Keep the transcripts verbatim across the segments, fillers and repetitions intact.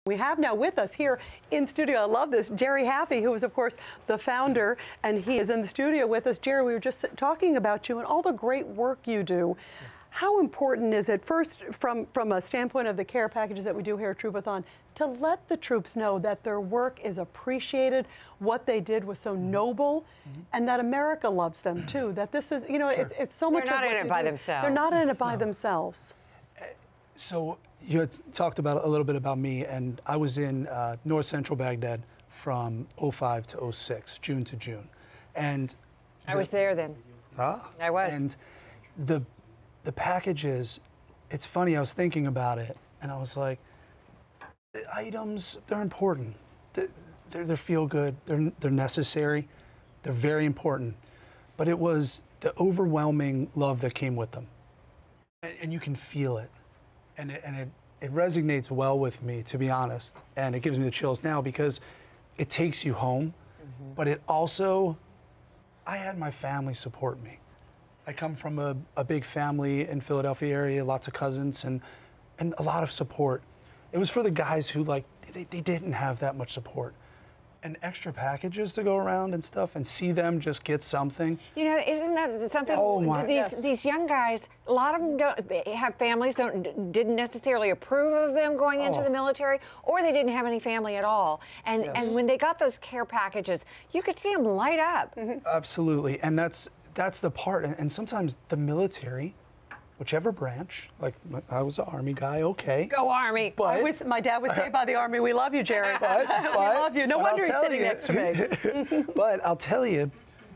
We have now with us here in studio, I love this, Jerry Haffey, who is, of course, the founder, and he is in the studio with us. Jerry, we were just talking about you and all the great work you do. How important is it, first, from, from a standpoint of the care packages that we do here at Troopathon, to let the troops know that their work is appreciated, what they did was so noble, mm-hmm. and that America loves them, too, that this is, you know, sure. it's, it's so much They're not of in it by themselves. They're not in it by no. themselves. So you had talked about a little bit about me, and I was in uh, North Central Baghdad from oh five to oh six, June to June, and I the, was there then. Ah, I was. And the the packages, it's funny. I was thinking about it, and I was like, the items, they're important. They're they feel good. They're they're necessary. They're very important. But it was the overwhelming love that came with them, and, and you can feel it. And, it, and it, it resonates well with me, to be honest. And it gives me the chills now because it takes you home, mm-hmm. but it also, I had my family support me. I come from a, a big family in Philadelphia area, lots of cousins, and, and a lot of support. It was for the guys who, like, they, they didn't have that much support. And extra packages to go around and stuff, and see them just get something. You know, isn't that something? Oh my! These Yes. these young guys, a lot of them don't have families, don't didn't necessarily approve of them going into oh. the military, or they didn't have any family at all. And Yes. and when they got those care packages, you could see them light up. Mm-hmm. Absolutely, and that's that's the part. And, and sometimes the military, whichever branch, like I was an Army guy, okay. Go Army! But I was, my dad was saved by the Army. We love you, Jerry. But, but, we love you. No wonder he's sitting you, next to me. But I'll tell you,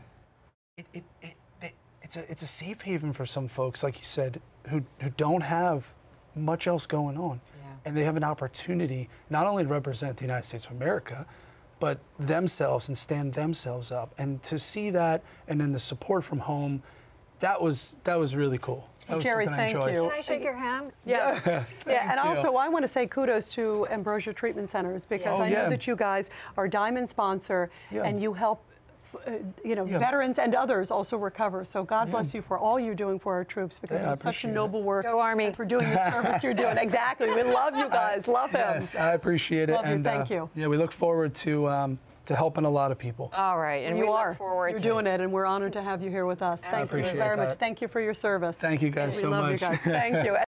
it, it, it, it, it's a it's a safe haven for some folks, like you said, who who don't have much else going on, Yeah. and they have an opportunity not only to represent the United States of America, but themselves and stand themselves up. And to see that, and then the support from home, that was that was really cool. That was Jerry, something I thank enjoyed. you. Can I shake your hand? Yes. Yeah, yeah, and you. also I want to say kudos to Ambrosia Treatment Centers because Yeah. I Oh, know yeah. that you guys are a diamond sponsor Yeah. and you help uh, you know, Yeah. veterans and others also recover. So God Yeah. bless you for all you're doing for our troops because Yeah, I it's such a appreciate noble it. work. Go Army. And for doing the service you're doing. Exactly. We love you guys. Love them. Yes, I appreciate it. Love you. and Thank uh, you. Yeah, we look forward to um, to helping a lot of people. All right, and you we are. look forward You're to doing it, and we're honored to have you here with us. Thank you appreciate very much. that. Thank you for your service. Thank you guys we so love much. you guys. Thank you.